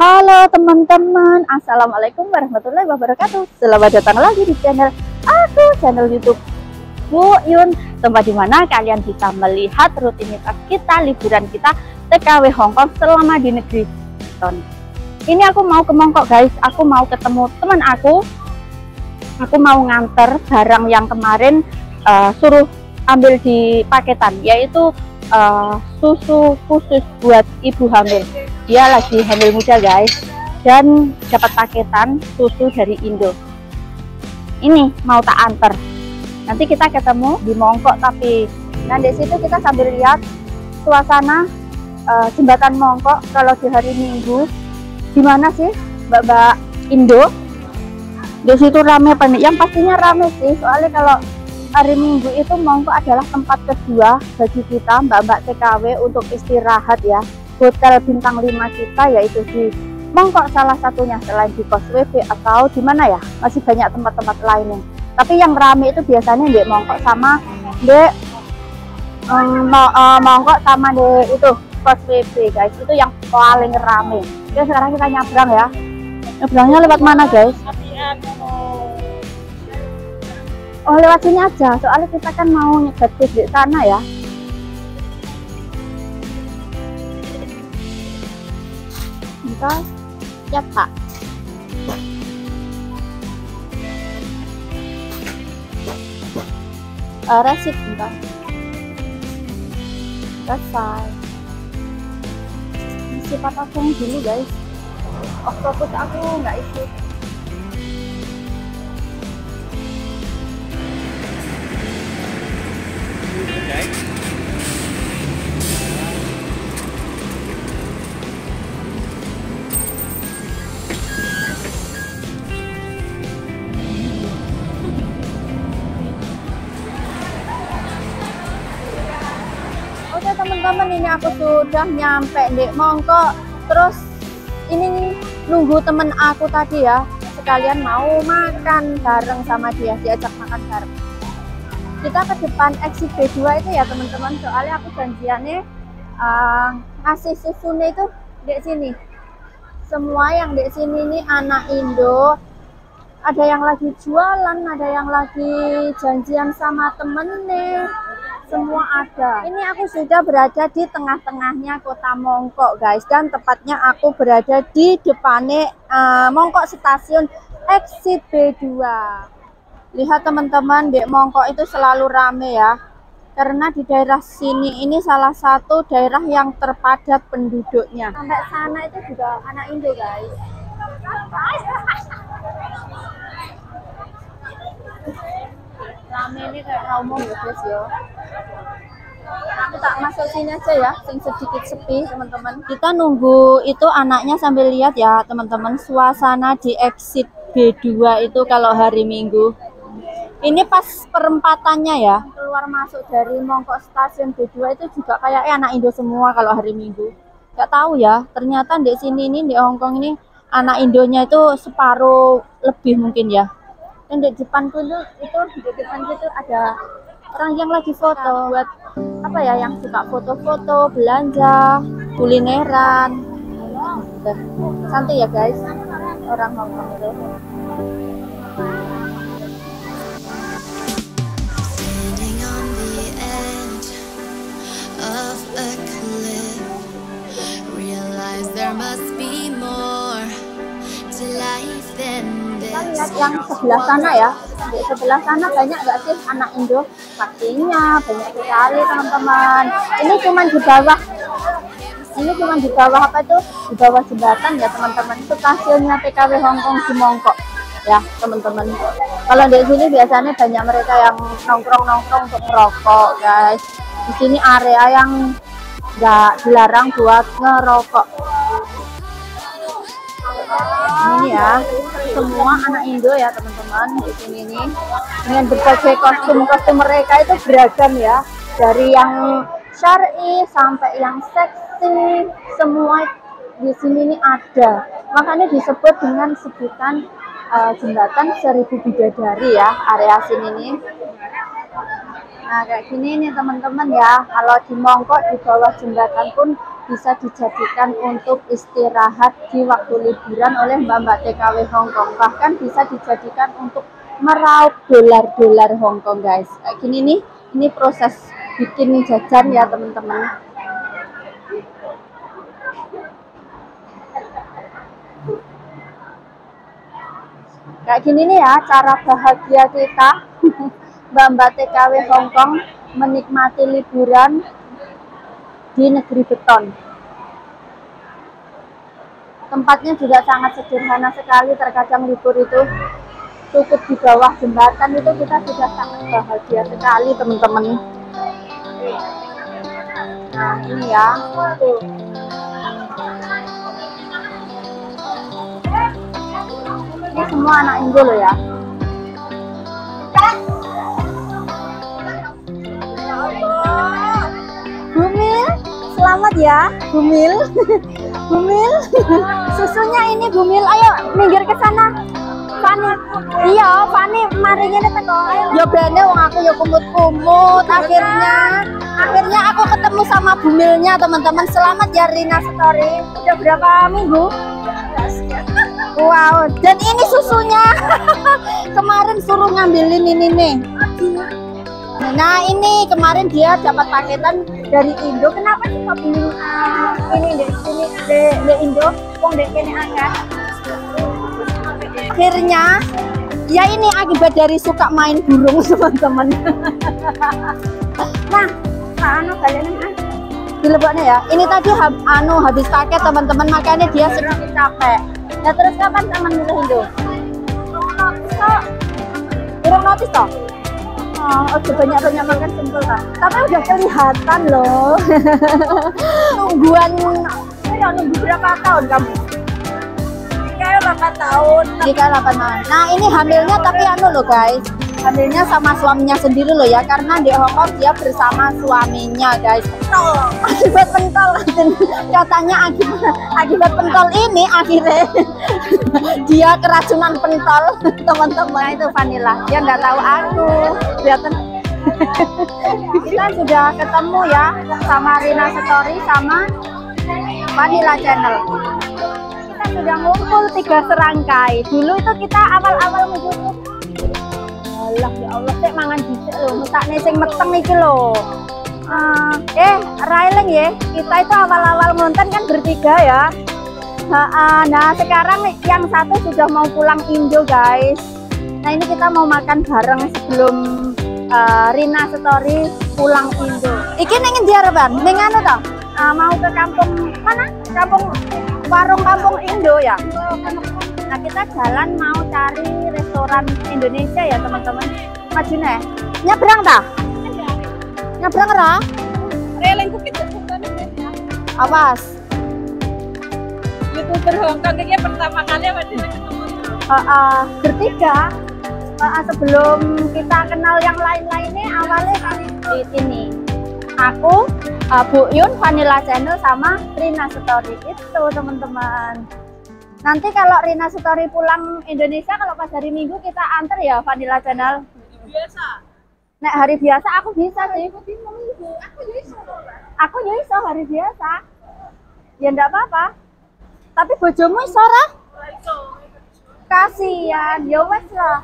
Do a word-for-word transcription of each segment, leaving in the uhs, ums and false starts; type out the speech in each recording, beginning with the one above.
Halo teman-teman, assalamualaikum warahmatullahi wabarakatuh. Selamat datang lagi di channel aku, channel YouTube Bu Yun, tempat dimana kalian bisa melihat rutinitas kita, liburan kita T K W Hongkong selama di negeri Ton. Ini aku mau ke Mongkok guys, aku mau ketemu teman aku. Aku mau nganter barang yang kemarin uh, suruh ambil di paketan, yaitu uh, susu khusus buat ibu hamil. Dia lagi hamil muda guys, dan dapat paketan susu dari Indo. Ini mau tak anter. Nanti kita ketemu di Mongkok, tapi nah di situ kita sambil lihat suasana uh, jembatan Mongkok kalau di hari Minggu. Gimana sih mbak-mbak Indo? Di situ rame apa nih? Yang pastinya rame sih, soalnya kalau hari Minggu itu Mongkok adalah tempat kedua bagi kita mbak-mbak T K W untuk istirahat ya. Hotel bintang lima kita yaitu di Mongkok salah satunya, selain di Kos W B atau di mana ya, masih banyak tempat-tempat lainnya. Tapi yang rame itu biasanya di Mongkok sama di um, Mongkok sama di itu Kos W B guys, itu yang paling rame. Oke, sekarang kita nyabrang ya. Nyabrangnya lewat mana guys? Oh, lewat sini aja, soalnya kita kan mau nyegat bis di sana ya. Kita siap pak. Uh, resit bentar. Selesai. Isi patahnya dulu guys. Oktopus aku nggak isi. Okay. Oke teman-teman, ini aku sudah nyampe di Mongkok. Terus ini nunggu temen aku tadi ya, sekalian mau makan bareng sama dia, diajak makan bareng. Kita ke depan exit B dua itu ya teman-teman, soalnya aku janjiannya uh, ngasih susune itu di sini. Semua yang di sini nih anak Indo, ada yang lagi jualan, ada yang lagi janjian sama temen nih, semua ada. Ini aku sudah berada di tengah-tengahnya kota Mongkok guys, dan tepatnya aku berada di depannya uh, Mongkok stasiun exit B dua. Lihat teman-teman, di Mongkok itu selalu rame ya, karena di daerah sini ini salah satu daerah yang terpadat penduduknya. Sampai sana itu juga anak Indo guys. Rame ini kayak umum ya guys ya. Aku tak masuk sini aja ya, sing sedikit sepi teman-teman. Kita nunggu itu anaknya sambil lihat ya teman-teman, suasana di exit B dua itu kalau hari Minggu. Ini pas perempatannya ya, keluar masuk dari Mongkok stasiun B dua itu juga kayak anak Indo semua kalau hari Minggu. Gak tahu ya, ternyata di sini ini di Hongkong ini anak Indonya itu separuh lebih mungkin ya. Dan di depan itu itu di depan itu ada orang yang lagi foto, buat apa ya, yang suka foto-foto, belanja, kulineran. Udah santai ya guys, orang Hongkong itu. Kita lihat yang sebelah sana ya, di sebelah sana banyak nggak sih anak Indo? Pastinya banyak sekali teman-teman. Ini cuma di bawah, ini cuma di bawah apa itu? Di bawah jembatan ya teman-teman. Stasiunnya T K W Hongkong di Mongkok ya teman-teman. Kalau di sini biasanya banyak mereka yang nongkrong-nongkrong untuk merokok guys. Di sini area yang nggak dilarang buat ngerokok. Ini ya, semua anak Indo ya teman-teman di sini nih, dengan berbagai kostum-kostum mereka itu beragam ya, dari yang syar'i sampai yang seksi, semua di sini nih ada. Makanya disebut dengan sebutan uh, jembatan seribu bidadari ya, area sini nih. Nah kayak gini nih teman-teman ya, kalau di Mongkok di bawah jembatan pun bisa dijadikan untuk istirahat di waktu liburan oleh mbak-mbak T K W Hongkong. Bahkan bisa dijadikan untuk meraup dolar-dolar Hongkong guys. Kayak gini nih, ini proses bikin jajan ya teman-teman. Kayak gini nih ya cara bahagia kita mbak-mbak T K W Hongkong menikmati liburan di negeri beton. Tempatnya juga sangat sederhana sekali, terkadang libur itu cukup di bawah jembatan itu kita sudah sangat bahagia sekali teman-teman. Nah ini ya, ini semua anak Indo loh ya. Bumil, selamat ya, Bumil. Bumil, susunya ini Bumil. Ayo minggir ke sana, Fani. Iya, Fani, mari ngene teko. Ya bene wong aku ya kumut-kumut. Akhirnya, akhirnya aku ketemu sama Bumilnya teman-teman. Selamat ya Rina Story. Udah berapa minggu? Wow, dan ini susunya. Kemarin suruh ngambilin ini nih. Nah ini kemarin dia dapat paketan dari Indo. Kenapa sih kok beli uh, ini deh ini de, de Indo, wong dek kene akeh. Akhirnya ya ini akibat dari suka main burung teman-teman. Nah, anu kalian ah dileboknya ya. Ini tadi hab, anu habis paket teman-teman, makanya dia sedikit capek. Nah terus kapan teman milih Indo? Kurang notis toh? Oh, oke banyak-banyak makan simpel kan. Tapi udah kelihatan loh. Nungguan, ya nunggu berapa tahun kamu? Kayak delapan tahun. Kayak delapan tahun. Nah ini hamilnya tapi anu loh guys. Hamilnya sama suaminya sendiri loh ya. Karena di Hongkong dia bersama suaminya guys. Pentol. Akibat pentol. Katanya akibat, akibat pentol ini akhirnya dia keracunan pentol teman-teman. Itu Vanilla, dia nggak tahu aku. Kelihatan. Kita sudah ketemu ya sama Rina Story sama Vanilla Channel. Kita sudah ngumpul tiga serangkai. Dulu itu kita awal-awal menjemput. Allah ya Allah, sik mangan dhisik lho, mesakne sing meteng iki lho. Uh, eh, Raileng ya, kita itu awal-awal nonton kan bertiga ya. Nah, nah sekarang yang satu sudah mau pulang Indo guys. Nah ini kita mau makan bareng sebelum uh, Rina Story pulang Indo. Iki nengin dia Reban, neng anu toh? Uh, mau ke kampung mana? Kampung warung kampung Indo ya. Nah kita jalan mau cari restoran Indonesia ya teman-teman. Maju nih, nyebrang tak? Nyebrang ra? Relengku kita bukan. Awas. YouTuber Hongkong ini pertama kali apa sih ketemu? Uh, uh, bertiga. Uh, uh, sebelum kita kenal yang lain-lainnya awalnya kami di sini. Aku, uh, Bu Yun, Vanilla Channel sama Rina Story itu teman-teman. Nanti kalau Rina Story pulang Indonesia, kalau pas hari Minggu kita antar ya Vanilla Channel. Biasa. Nek hari biasa aku bisa sih. Aku bisa. Aku bisa hari biasa. Ya enggak apa-apa. Tapi bojomu iso ora? Kasihan, ya wes lah.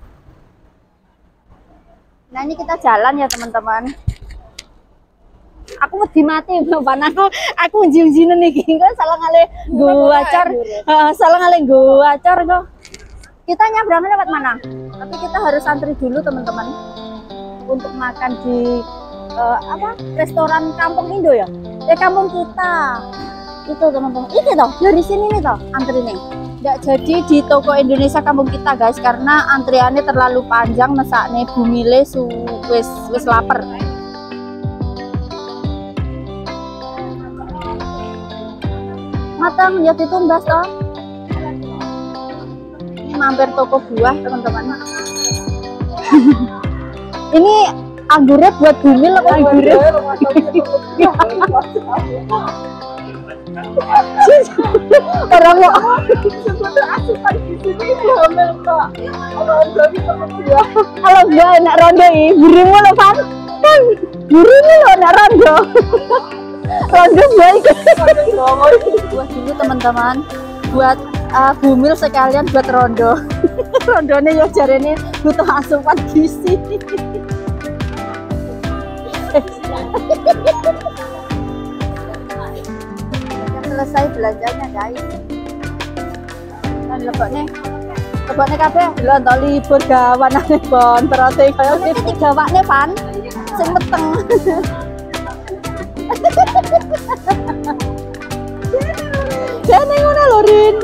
Nah ini kita jalan ya teman-teman. Aku wedi mati Bapak aku aku njin-njinen iki kok salah ngale gua acor. Heeh, salah ngale gua acor kok. Kita nyabrangnya lewat mana? Tapi kita harus antri dulu teman-teman untuk makan di uh, apa? Restoran Kampung Indo ya. Eh kampung kita. Itu teman-teman. Ini toh dari sini nih toh antri nih. Nggak jadi di toko Indonesia kampung kita guys karena antriannya terlalu panjang mesakne bumile su wis wis lapar. Matang ya ditumbas toh. Ini mampir toko buah teman-teman. Ini anggurnya buat bumil apa anggurnya? Orang mau asupan di sini hamil kak. Kalau dari temen dia. Kalau enggak enak rondo ini, burimu lo kan? Kan burimu lo enak rondo. rondo baik. Buat dulu teman-teman, buat uh, bumil sekalian buat rondo. Rondone yo jarene butuh asupan gizi. Selesai belanjanya guys. Kan lebokne. Lebokne kabeh lho entuk libur gawanane bon terate kaya iki gawakne Pan. Sing meteng. Jane ngono lho Rin.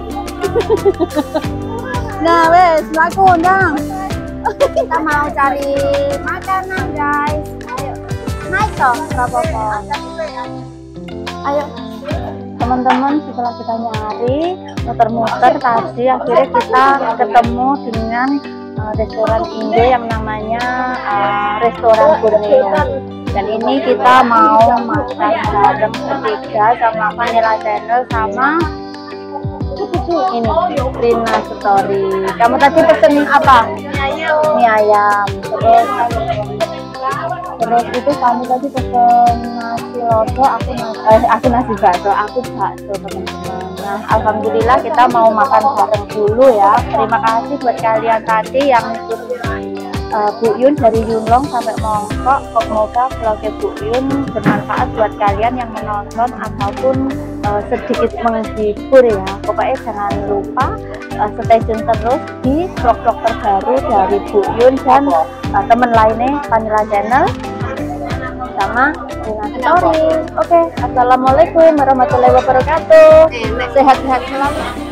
Nah wes laku undang. Kita mau cari makanan guys. Ayo. Naik toh, enggak apa-apa. Ayo. Teman-teman, setelah kita nyari muter-muter tadi akhirnya kita ketemu dengan uh, restoran Indo yang namanya uh, restoran Borneo. Dan ini kita mau makan bareng bertiga sama Vanilla Channel sama ini Rina Story. Kamu tadi pesen apa? Mie ayam. Terus terus itu kamu tadi pesen nasi lodo, aku nasi, eh, aku nasi bakso, aku bakso teman-teman. Nah, alhamdulillah kita mau makan bareng dulu ya. Terima kasih buat kalian tadi yang ikut uh, Bu Yun dari Yunlong sampai Mongkok. Semoga vlognya Bu Yun bermanfaat buat kalian yang menonton ataupun uh, sedikit menghibur ya. Pokoknya jangan lupa uh, stay tune terus di vlog-vlog terbaru dari Bu Yun dan uh, teman lainnya Vanilla Channel sama Rina Story. Oke, okay. Assalamualaikum warahmatullahi wabarakatuh. Sehat-sehat selalu.